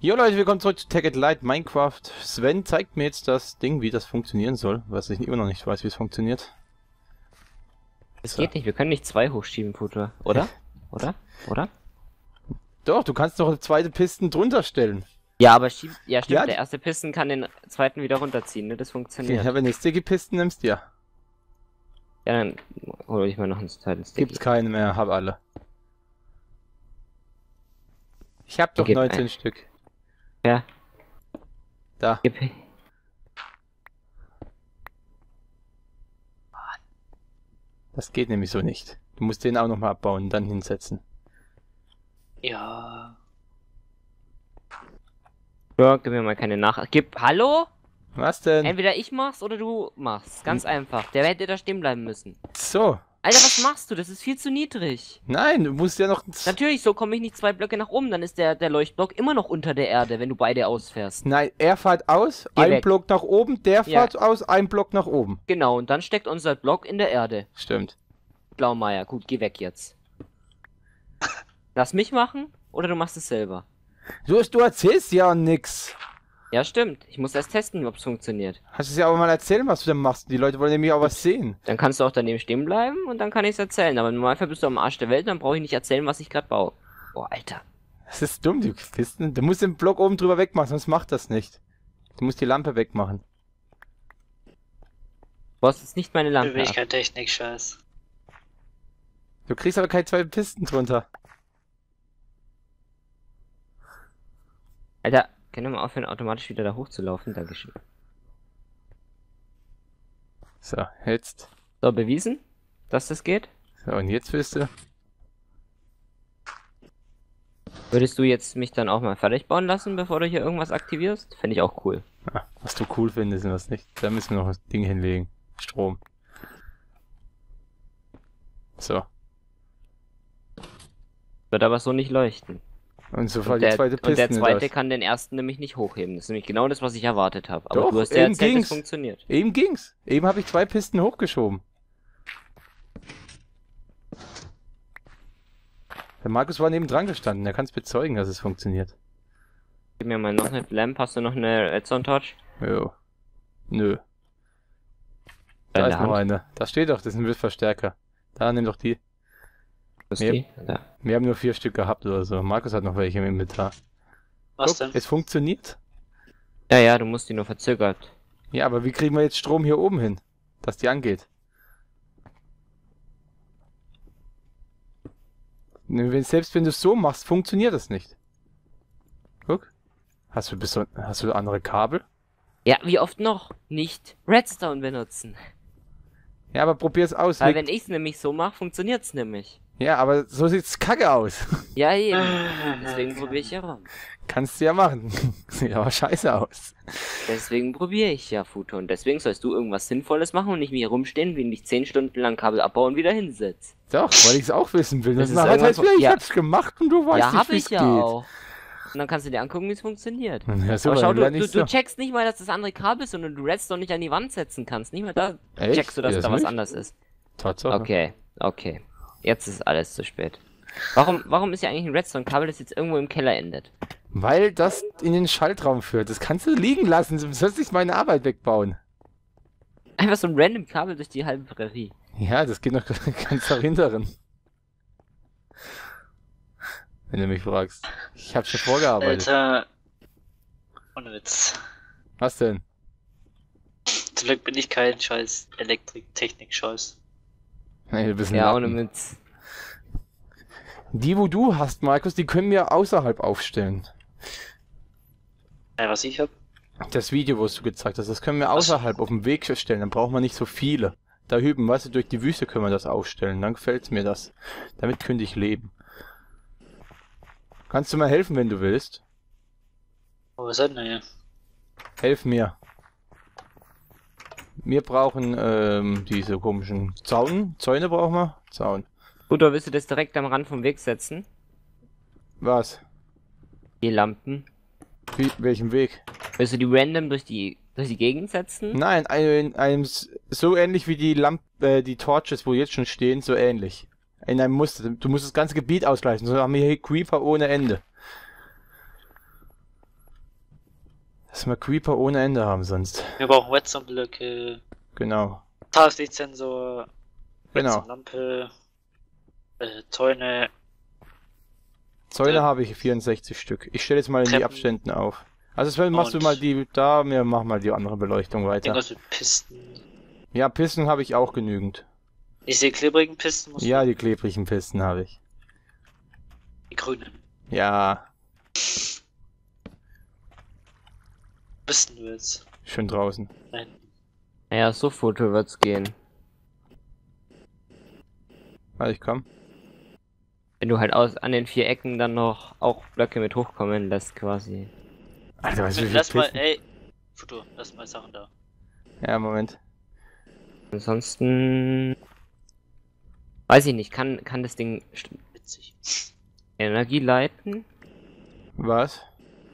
Jo Leute, willkommen zurück zu Tag at Light Minecraft. Sven zeigt mir jetzt das Ding, wie das funktionieren soll, was ich immer noch nicht weiß, wie es funktioniert. Es So. geht nicht, wir können nicht zwei hochschieben, Futter. Oder? Oder? Doch, du kannst doch eine zweite Pisten drunter stellen. Ja, aber stimmt, Ja, der erste Pisten kann den zweiten wieder runterziehen, ne? Das funktioniert. Ja, wenn du Sticky-Pisten nimmst, ja. Ja, dann hole ich mal noch einen zweiten Stick. Gibt's keine mehr, hab alle. Ich hab doch Gib 19 ein. Stück. Ja. Da. Gib. Das geht nämlich so nicht. Du musst den auch nochmal abbauen und dann hinsetzen. Ja. Ja, gib mir mal keine Hallo? Was denn? Entweder ich mach's oder du machst. Ganz einfach. Der hätte da stehen bleiben müssen. So. Alter, was machst du? Das ist viel zu niedrig. Nein, du musst ja noch... Natürlich, so komme ich nicht 2 Blöcke nach oben. Dann ist der Leuchtblock immer noch unter der Erde, wenn du beide ausfährst. Nein, er fährt aus, Geh ein weg. Block nach oben, der Ja. fährt aus, ein Block nach oben. Genau, und dann steckt unser Block in der Erde. Stimmt. Blaumeier, gut, geh weg jetzt. Lass mich machen oder du machst es selber. Du erzählst ja nix. Ja, stimmt. Ich muss erst testen, ob es funktioniert. Hast du es ja aber mal erzählen, was du denn machst. Die Leute wollen nämlich auch was sehen. Dann kannst du auch daneben stehen bleiben und dann kann ich es erzählen. Aber im Normalfall bist du am Arsch der Welt, dann brauche ich nicht erzählen, was ich gerade baue. Boah, Alter. Das ist dumm, du Pisten. Du musst den Block oben drüber wegmachen, sonst macht das nicht. Du musst die Lampe wegmachen. Du hast jetzt nicht meine Lampe ab. Beweglichkeit, Technik, Scheiß. Du kriegst aber keine 2 Pisten drunter. Alter, können wir mal aufhören, automatisch wieder da hochzulaufen? Dankeschön. So, jetzt. So, bewiesen, dass das geht? So, und jetzt willst du... Würdest du jetzt mich dann auch mal fertig bauen lassen, bevor du hier irgendwas aktivierst? Fände ich auch cool. Ah, was du cool findest und was nicht. Da müssen wir noch das Ding hinlegen. Strom. So. Wird aber so nicht leuchten. Und sofort die zweite Piste. Und der zweite ist kann den ersten nämlich nicht hochheben. Das ist nämlich genau das, was ich erwartet habe. Aber Doch, du hast ja eben erzählt, ging's. es funktioniert. Eben ging's. Eben habe ich 2 Pisten hochgeschoben. Der Markus war neben dran gestanden. Der kann es bezeugen, dass es funktioniert. Gib mir mal noch eine Lamp. Hast du noch eine Redstone Torch? Jo. Nö. In Da der ist noch Hand? eine. Da steht doch, das ist ein Wildverstärker. Da, nimm doch die. Was Mehr- die? Da. Wir haben nur 4 Stück gehabt oder so. Markus hat noch welche im Inventar. Was Guck, denn? es funktioniert. Ja, ja, du musst die nur verzögert. Ja, aber wie kriegen wir jetzt Strom hier oben hin? Dass die angeht. Selbst wenn du es so machst, funktioniert das nicht. Guck. Hast du andere Kabel? Ja, wie oft noch? Nicht Redstone benutzen. Ja, aber probier's aus. Weil wenn ich es nämlich so mache, funktioniert es nämlich. Ja, aber so sieht's kacke aus. Ja, eben. Deswegen probiere ich ja rum. Kannst du ja machen. Sieht aber scheiße aus. Deswegen probiere ich ja, Futo. Und deswegen sollst du irgendwas Sinnvolles machen und nicht hier rumstehen, wie ich 10 Stunden lang Kabel abbauen und wieder hinsetzt. Doch, weil ich's auch wissen will. Das Das ist nachher heißt irgendwann wieder, ich ja. hab's gemacht und du weißt Ja, nicht, hab wie's ich ja geht. auch. Und dann kannst du dir angucken, wie es funktioniert. Ja, super, Aber schau, dann du nicht so. checkst nicht mal, dass das andere Kabel ist, sondern du Redstone nicht an die Wand setzen kannst. Nicht mal da Echt? checkst du, dass Ja, da das was nicht? anders ist. Tatsache. Okay, okay. Jetzt ist alles zu spät. Warum ist ja eigentlich ein Redstone-Kabel, das jetzt irgendwo im Keller endet? Weil das in den Schaltraum führt. Das kannst du liegen lassen. Du sollst nicht meine Arbeit wegbauen. Einfach so ein random Kabel durch die halbe Prärie. Ja, das geht noch ganz nach hinteren. Wenn du mich fragst. Ich hab schon vorgearbeitet. Alter. Ohne Witz. Was denn? Zum Glück bin ich kein scheiß Elektrik-Technik-Scheiß. Nee, du bist ein Ja, Lappen. ohne Witz. Die, wo du hast, Markus, die können wir außerhalb aufstellen. Ja, was ich hab? Das Video, was du gezeigt hast, das können wir außerhalb auf dem Weg stellen. Dann brauchen wir nicht so viele. Da hüben, weißt du, durch die Wüste können wir das aufstellen. Dann gefällt mir das. Damit könnte ich leben. Kannst du mir helfen, wenn du willst? Oh, was hat denn hier? Helf mir. Wir brauchen diese komischen Zäune brauchen wir. Zaun. Gut, oder willst du das direkt am Rand vom Weg setzen? Was? Die Lampen. Welchen Weg? Willst du die random durch die Gegend setzen? Nein, so ähnlich wie die Torches, wo jetzt schon stehen, so ähnlich. In einem Muster. Du musst das ganze Gebiet ausgleichen, sonst haben wir hier Creeper ohne Ende. Dass wir Creeper ohne Ende haben sonst. Wir brauchen Redstone-Blöcke, Genau. Tageslichtsensor, Genau. Redstone-Lampe, Zäune, Zäune habe ich 64 Stück. Ich stelle jetzt mal in die Treppen. Abständen auf. Also Sven, machst du Und- mal die da, wir machen mal die andere Beleuchtung weiter. irgendwas mit Pisten. Ja, Pisten habe ich auch genügend. Ich sehe klebrigen Pisten, muss Ja, die klebrigen Pisten habe ich. die grünen. Ja, Bist denn du jetzt? schön draußen. Nein. Naja, so Foto wird's gehen. Warte, ich komm. Wenn du halt an den 4 Ecken dann noch auch Blöcke mit hochkommen lässt, quasi. Alter, weißt du, wie viele Lass mal, Pisten? ey, Futur, lass mal Sachen da. Ja, Moment. Ansonsten. Weiß ich nicht, kann das Ding Witzig. Energie leiten? Was?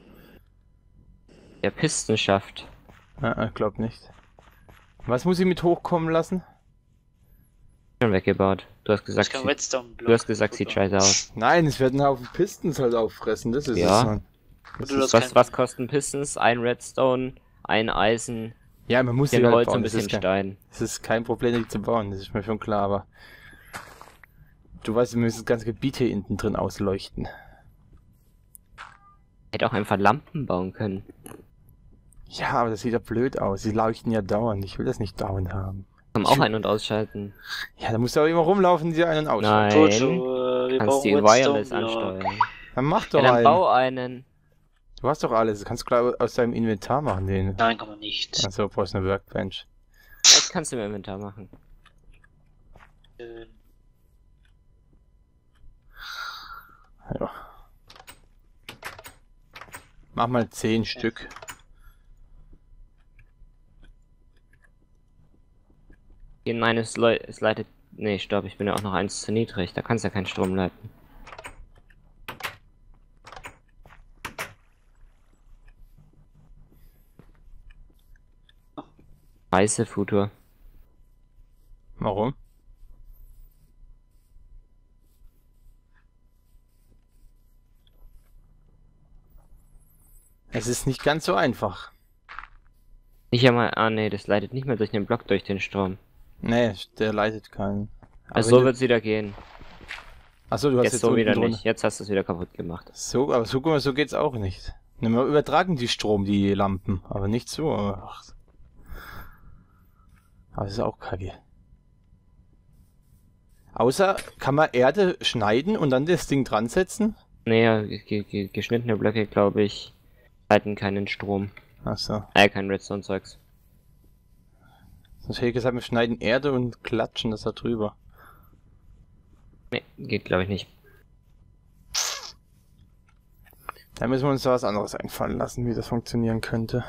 Der Pistenschaft. Glaub nicht. Was muss ich mit hochkommen lassen? Schon weggebaut. Du hast Ich gesagt, kann sie, Redstone-Block. du hast gesagt, sieht scheiße aus. Nein, es werden ein Haufen Pistons halt auffressen, das ist Ja. es dann. Das Du ist, hast Was kosten Pistons? Ein Redstone, ein Eisen, ja, man muss die bisschen halt Holz und bauen, ein das bisschen ist, kein, Stein. das ist kein Problem, die zu bauen, das ist mir schon klar, aber du weißt, wir müssen das ganze Gebiet hier hinten drin ausleuchten. Hätte auch einfach Lampen bauen können. Ja, aber das sieht ja blöd aus, die leuchten ja dauernd, ich will das nicht dauernd haben. Kann man auch ein- und ausschalten. Ja, da musst du auch immer rumlaufen, die einen ausschalten. Nein. Jojo, wir Kannst brauchen die Wireless Redstone-Block. ansteuern. Dann mach Ja, doch dann einen. bau einen. Du hast doch alles, das kannst du klar aus deinem Inventar machen, den. Nein, kann man nicht. Also brauchst du eine Workbench. Das kannst du im Inventar machen. Ja. Mach mal 10 Stück. Nein, es leitet. Nee, stopp, ich bin ja auch noch eins zu niedrig. Da kannst du ja keinen Strom leiten. Weiße Futur. Warum? Es ist nicht ganz so einfach. Nicht einmal. Ah, nee, das leitet nicht mehr durch den Block durch den Strom. Nee, der leitet keinen. Aber Also wenn so du- wird's wieder gehen. Achso, du hast Jetzt jetzt so unten wieder drunter- nicht. Jetzt hast du es wieder kaputt gemacht. So, aber so, guck mal, so geht's auch nicht. Ne, wir übertragen die Strom, die Lampen, aber nicht so. Ach. Aber das ist auch kacke. Außer, kann man Erde schneiden und dann das Ding dran setzen? Nee, ja, geschnittene Blöcke, glaube ich, leiten keinen Strom. Achso. Kein Redstone-Zeugs. Sonst hätte ich gesagt, wir schneiden Erde und klatschen das da drüber. Nee, geht glaube ich nicht. Da müssen wir uns da was anderes einfallen lassen, wie das funktionieren könnte.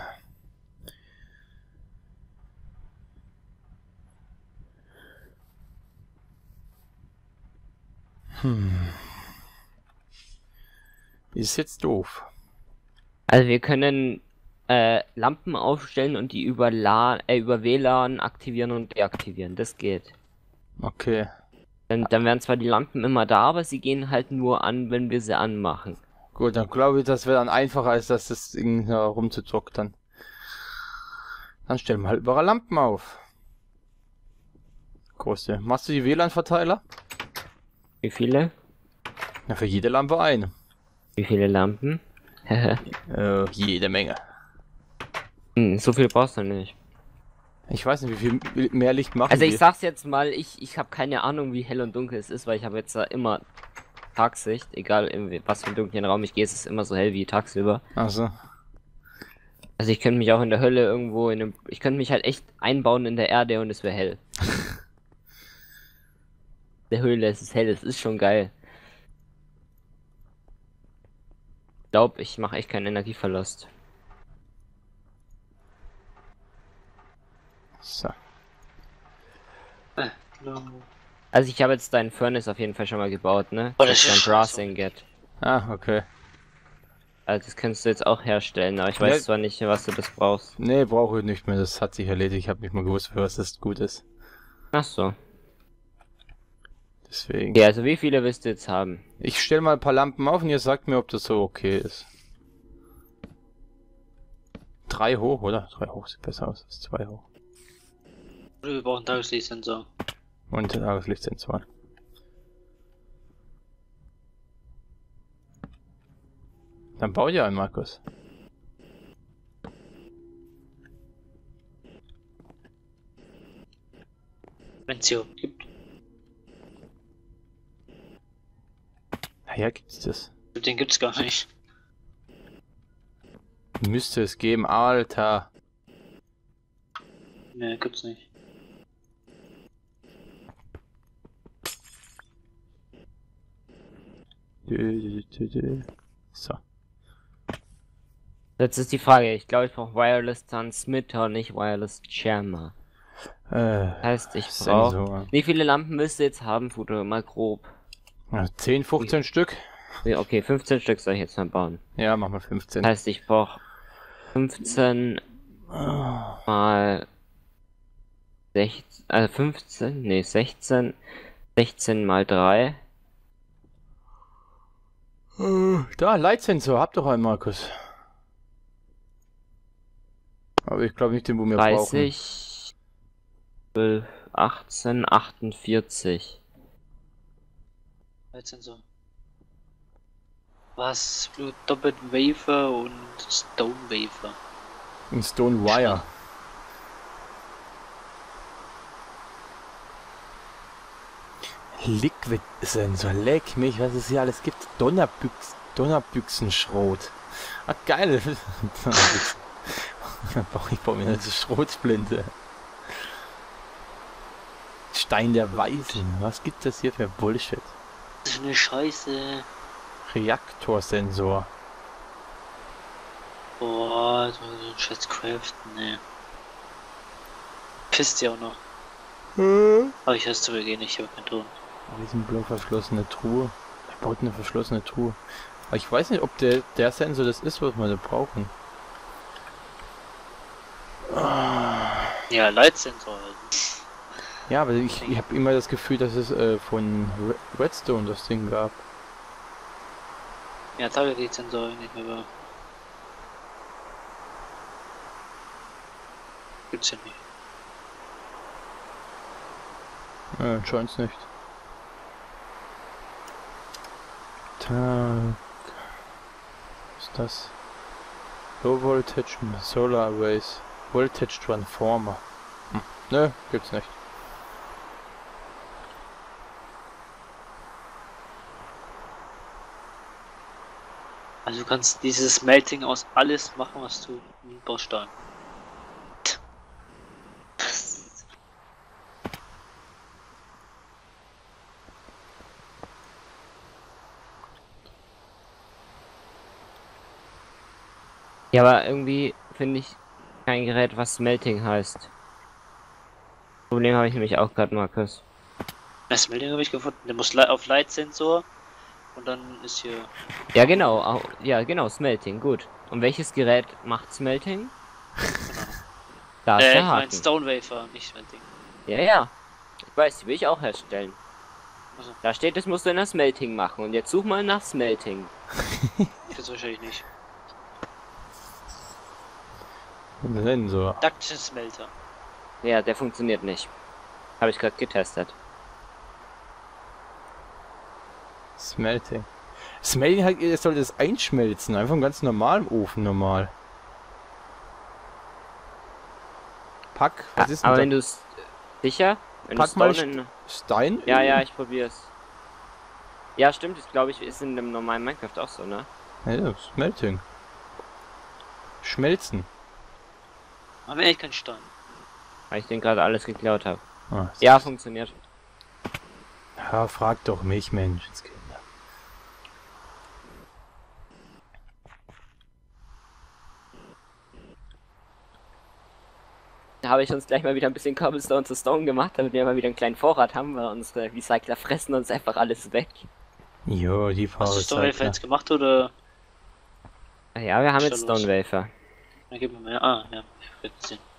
Ist jetzt doof. Also wir können Lampen aufstellen und die über über WLAN aktivieren und deaktivieren. Das geht. Okay. Dann werden zwar die Lampen immer da, aber sie gehen halt nur an, wenn wir sie anmachen. Gut, dann glaube ich, das wäre dann einfacher, als dass das Ding da rumzuzocken. Dann stellen wir halt überall Lampen auf. Große. Machst du die WLAN-Verteiler? Wie viele? Na, für jede Lampe eine. Wie viele Lampen? Jede Menge. So viel brauchst du nicht. Ich weiß nicht, wie viel mehr Licht machen Also ich die? sag's jetzt mal, ich habe keine Ahnung, wie hell und dunkel es ist, weil ich habe jetzt da immer Tagsicht, egal in was für einen dunklen Raum ich gehe, es ist immer so hell wie tagsüber. Also, Also ich könnte mich auch in der Hölle irgendwo ich könnte mich halt echt einbauen in der Erde und es wäre hell. Der Höhle, es ist hell, es ist schon geil. Ich glaube, ich mache echt keinen Energieverlust. so. Also ich habe jetzt deinen Furnace auf jeden Fall schon mal gebaut, ne? Oh, Das das ist ist ein Brass so. Ingot. Ah, okay. Also das kannst du jetzt auch herstellen, aber ich weiß Ja. zwar nicht, was du das brauchst. Nee, brauche ich nicht mehr. Das hat sich erledigt. Ich habe nicht mal gewusst, für was das gut ist. Ach so. Deswegen. Ja, also wie viele willst du jetzt haben? Ich stelle mal ein paar Lampen auf und ihr sagt mir, ob das so okay ist. 3 hoch, oder? 3 hoch sieht besser aus als 2 hoch. Oder wir brauchen Tageslichtsensor. Und Tageslichtsensoren. Dann bau dir einen, Markus. Wenn es hier gibt. Naja, gibt's das. Den gibt's gar nicht. Müsste es geben, Alter. Ne, gibt's nicht. So. Jetzt ist die Frage, ich glaube, ich brauche Wireless Transmitter, nicht Wireless Jammer. Heißt, ich brauche... Sensor. Wie viele Lampen müsst ihr jetzt haben, Futo? Mal grob. Ja, 10, 15 Stück. Ja, okay, 15 Stück soll ich jetzt mal bauen. Ja, mach mal 15. Heißt, ich brauche 15 mal 16, also 15, nee, 16, 16 mal 3. Da, Leitsensor, habt doch einen, Markus. Aber ich glaube nicht den, wo wir brauchen. 30, 12, 18, 48. Sensor. Was? Doppelt Wafer und Stone Wafer. Ein Stone Wire. Liquid Sensor, leck mich, was es hier alles gibt. Donnerbüchsenschrot. Ah, geil. Ich baue mir eine Schrotflinte. Stein der Weisen. Was gibt es hier für Bullshit? Das ist eine Scheiße. Reaktorsensor. Boah, das muss ich scheiß craften, ne. Pisst ja auch noch. Aber ich hasse zu begehen, ich habe keinen Ton. Riesenblau verschlossene Truhe. Er baut eine verschlossene Truhe. Aber ich weiß nicht, ob der Sensor das ist, was wir da brauchen. Ja, Leitsensor halt. Ja, aber ich habe immer das Gefühl, dass es von Redstone das Ding gab. Ja, Tageslichtsensor nicht mehr war. Gibt's ja nicht. Ja, anscheinend nicht. Tag. Was ist das? Low Voltage Solar Arrays. Voltage Transformer. Nö, gibt's nicht. Also du kannst dieses Melting aus alles machen, was du brauchst da. Ja, aber irgendwie finde ich kein Gerät, was Smelting heißt. Problem habe ich nämlich auch gerade, Markus. Das Melting habe ich gefunden. Der muss auf Leitsensor und dann ist hier. Ja, genau, ja, genau, Smelting, gut. Und welches Gerät macht Smelting? Da ist der Ich mein Haken. Stone Wafer, nicht Melting. Ja, ja. Ich weiß, die will ich auch herstellen. Also. Da steht, das musst du in der Smelting machen. Und jetzt such mal nach Smelting. Das wahrscheinlich nicht. Sensor. Duction Smelter. Ja, der funktioniert nicht. Habe ich gerade getestet. Smelting. Smelting halt, ihr sollt das einschmelzen, einfach im ganz normalen Ofen normal. Pack, was ist denn Aber da? wenn du es sicher? Wenn Pack du mal Stone in... Stein? Ja, ja, ich probier's. Ja, stimmt, das glaube ich ist in dem normalen Minecraft auch so, ne? Ja, Smelting. Schmelzen. Aber eigentlich kein Stein. Weil ich den gerade alles geklaut habe. Ah, Ja, funktioniert. ja, frag doch mich, Menschenskinder. Da habe ich uns gleich mal wieder ein bisschen Cobblestone zu Stone gemacht, damit wir mal wieder einen kleinen Vorrat haben, weil unsere Recycler fressen uns einfach alles weg. Jo, die Hast du Stone Wafer Power jetzt gemacht oder? Ja, wir haben jetzt Schon los. Stone Wafer. Dann gib mir mal. Ah, ja, ich will jetzt sehen.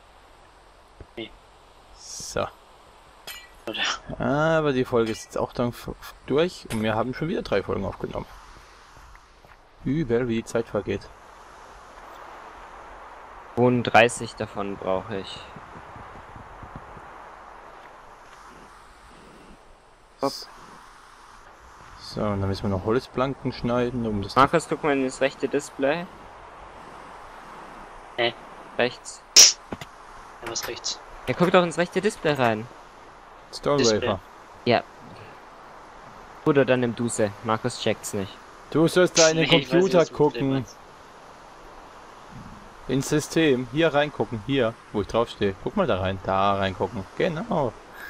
So. Oder? Aber die Folge ist jetzt auch dann durch und wir haben schon wieder 3 Folgen aufgenommen. Übel, wie die Zeit vergeht. 32 davon brauche ich. Hopp. So, und dann müssen wir noch Holzplanken schneiden, um das... Markus, guck mal in das rechte Display. Rechts. Ja, was rechts? Ja, guck doch ins rechte Display rein. Stonewafer. Ja. Oder dann im Duse. Markus checkt's nicht. Du sollst da in den Nee, ich weiß nicht, Computer was du mit dem gucken. meinst. Ins System. Hier reingucken. Hier, wo ich drauf stehe. Guck mal da rein. Da reingucken. Genau.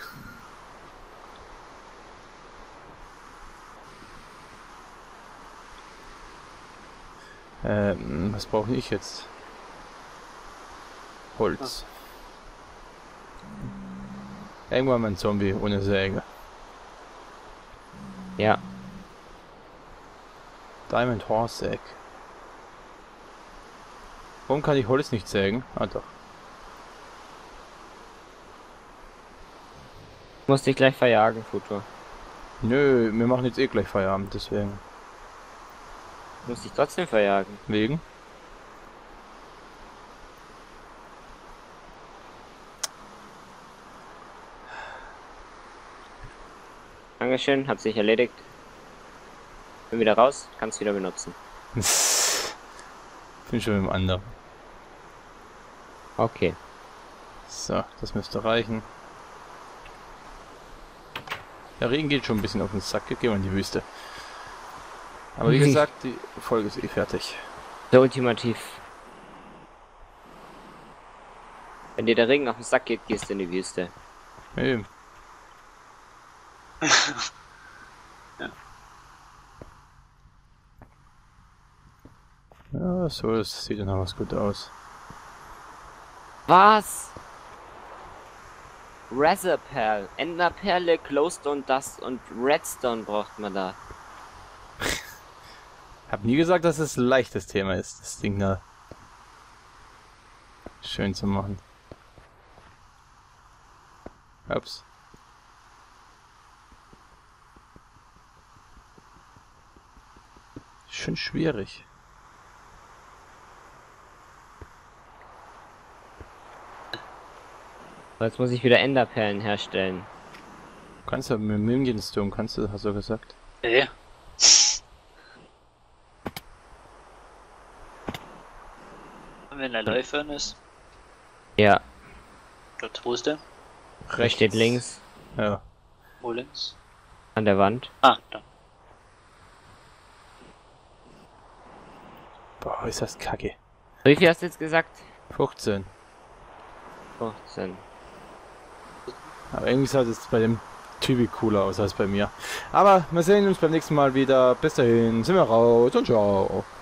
Was brauche ich jetzt? Holz. Irgendwann mal ein Zombie ohne Säge. Ja. Diamond Horse Egg. Warum kann ich Holz nicht sägen? Ah doch. Muss dich gleich verjagen, Futur. Nö, wir machen jetzt eh gleich Feierabend, deswegen. Muss dich trotzdem verjagen. Wegen? Dankeschön, hat sich erledigt. Bin wieder raus, kannst wieder benutzen. Bin schon mit dem anderen. Okay. So, das müsste reichen. Der Regen geht schon ein bisschen auf den Sack, gehen wir in die Wüste. Aber wie gesagt, die Folge ist eh fertig. Der ultimativ. Wenn dir der Regen auf den Sack geht, gehst du in die Wüste. Eben. Ja, so, das sieht dann auch was gut aus. Was? Razorperl, Enderperle, Glowstone Dust und Redstone braucht man da. Hab nie gesagt, dass es ein leichtes Thema ist, das Ding da schön zu machen. Ups. Schon schwierig. Jetzt muss ich wieder Enderperlen herstellen. Kannst du mit Minion Stone, kannst du, hast du gesagt? Ja. Wenn der Läufer ist, Ja, dort wo ist der? der steht links Ja. Wo links? an der Wand. Ah, da. Boah, ist das kacke. Wie viel hast du jetzt gesagt? 15. 15. Aber irgendwie sah das bei dem Typi cooler aus als bei mir. Aber wir sehen uns beim nächsten Mal wieder. Bis dahin, sind wir raus und ciao.